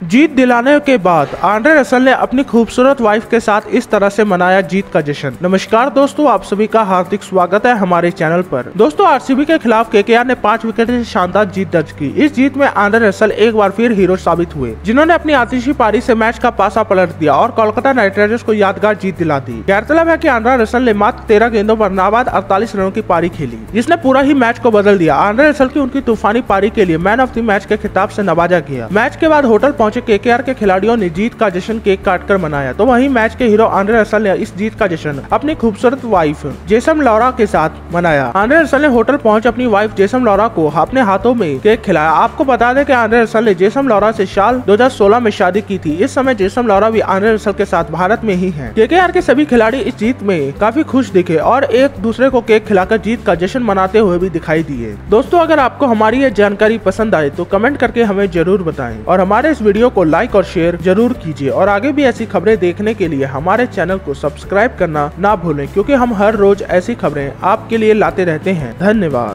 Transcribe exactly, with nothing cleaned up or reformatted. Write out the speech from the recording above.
जीत दिलाने के बाद आंद्रे रसल ने अपनी खूबसूरत वाइफ के साथ इस तरह से मनाया जीत का जश्न। नमस्कार दोस्तों, आप सभी का हार्दिक स्वागत है हमारे चैनल पर। दोस्तों, आरसीबी के खिलाफ केकेआर ने पांच विकेट से शानदार जीत दर्ज की। इस जीत में आंद्रे रसल एक बार फिर हीरो साबित हुए, जिन्होंने अपनी आतिशी पारी से मैच का पासा पलट दिया और कोलकाता नाइट राइडर्स को यादगार जीत दिला दी। गौरतलब है कि आंद्रे रसल ने मात्र तेरह गेंदों पर नाबाद अड़तालीस रनों की पारी खेली, जिसने पूरा ही मैच को बदल दिया। आंद्रे रसल की उनकी तूफानी पारी के लिए मैन ऑफ द मैच के खिताब से नवाजा गया। मैच के बाद होटल पहुंचे केकेआर के खिलाड़ियों ने जीत का जश्न केक काटकर मनाया, तो वहीं मैच के हीरो आंद्रे रसल ने इस जीत का जश्न अपनी खूबसूरत वाइफ जेसन लॉरा के साथ मनाया। आंद्रे रसल ने होटल पहुंच अपनी वाइफ जेसन लॉरा को अपने हाथों में केक खिलाया। आपको बता दें कि आंद्रे रसल ने जेसन लॉरा से साल दो हज़ार सोलह में शादी की थी। इस समय जेसन लॉरा भी आंद्रे रसल के साथ भारत में ही है। केकेआर के सभी खिलाड़ी इस जीत में काफी खुश दिखे और एक दूसरे को केक खिलाकर जीत का जश्न मनाते हुए भी दिखाई दिए। दोस्तों, अगर आपको हमारी ये जानकारी पसंद आए तो कमेंट करके हमें जरूर बताएं और हमारे इस वीडियो को लाइक और शेयर जरूर कीजिए और आगे भी ऐसी खबरें देखने के लिए हमारे चैनल को सब्सक्राइब करना ना भूलें, क्योंकि हम हर रोज ऐसी खबरें आपके लिए लाते रहते हैं। धन्यवाद।